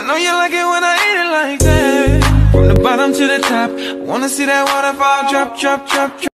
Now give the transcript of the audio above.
know you like it when I eat it like that. From the bottom to the top, wanna see that waterfall drop, drop, drop, drop.